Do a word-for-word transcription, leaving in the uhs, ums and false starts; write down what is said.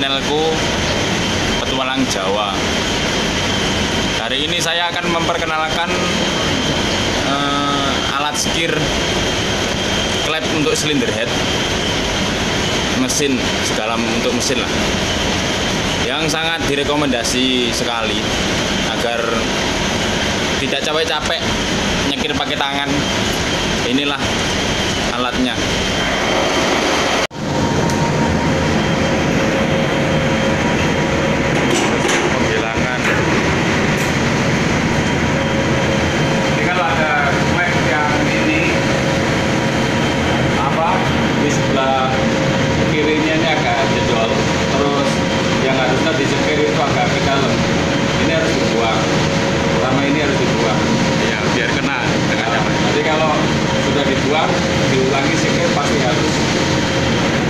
channelku Petualang Jawa. Hari ini saya akan memperkenalkan uh, alat skir klep untuk silinder head, mesin segala untuk mesin lah, yang sangat direkomendasi sekali agar tidak capek-capek nyekir pakai tangan. Inilah alatnya. Penghilangan. Ini kalau ada klep yang ini apa di sebelah kirinya ini agak jebol, terus yang harusnya disekir itu agak ke dalam. Ini harus dibuang. Pertama ini harus dibuang. Ya, biar kena dengan nyaman. Jadi kalau sudah dibuang, diulangi sekir pasti harus.